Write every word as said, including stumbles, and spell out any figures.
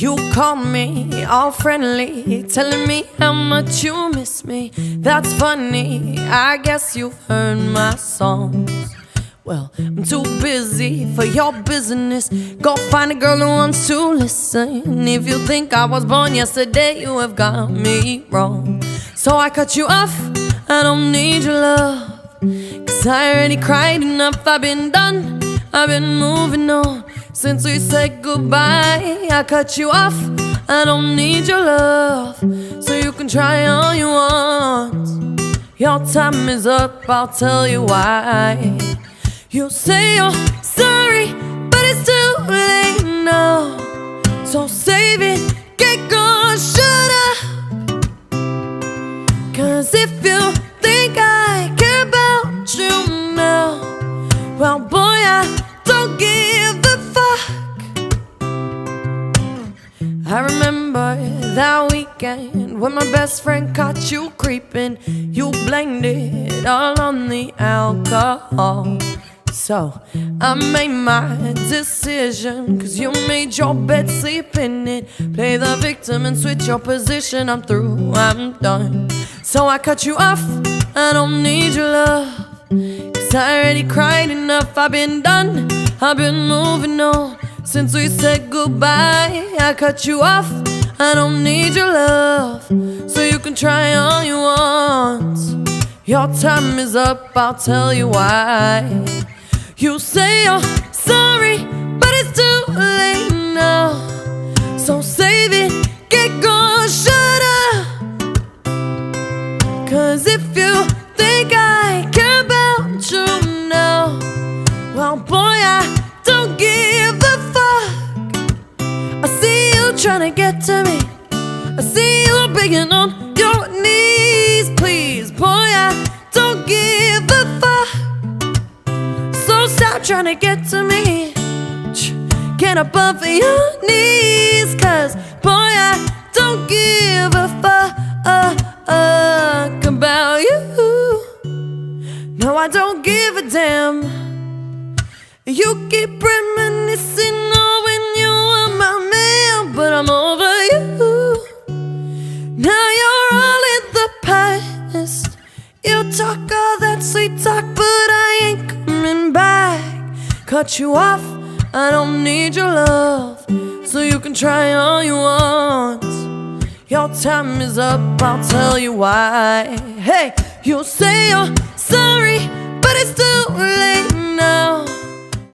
You call me all friendly, telling me how much you miss me. That's funny, I guess you've heard my songs. Well, I'm too busy for your business. Go find a girl who wants to listen. If you think I was born yesterday, you have got me wrong. So I cut you off, I don't need your love, 'cause I already cried enough, I've been done, I've been moving on since we said goodbye. I cut you off, I don't need your love, so you can try all you want. Your time is up, I'll tell you why. You say you're sorry, but it's too late now. So save it, get gone, shut up. 'Cause if you think I care about you now, well boy, I don't give a fuck. I remember that weekend when my best friend caught you creeping. You blamed it all on the alcohol. So I made my decision, 'cause you made your bed, sleep in it. Play the victim and switch your position. I'm through, I'm done. So I cut you off, I don't need your love, 'cause I already cried enough, I've been done, I've been moving on since we said goodbye. I cut you off, I don't need your love, so you can try all you want. Your time is up, I'll tell you why. You say you're sorry, but it's too late now. So save it, get gone, shut up. 'Cause if you think I care about you now, well boy, I don't give a fuck. I see you trying to get to me, I see you begging on your knees. Please, boy, I don't give a fuck. Stop trying to get to me, get up off of your knees. 'Cause boy, I don't give a fuck about you. No, I don't give a damn. You keep reminiscing on when you were my man, but I'm over you. Now you're all in the past. You talk all that sweet talk, but I ain't coming back. Cut you off, I don't need your love, so you can try all you want. Your time is up, I'll tell you why. Hey, you say you're sorry, but it's too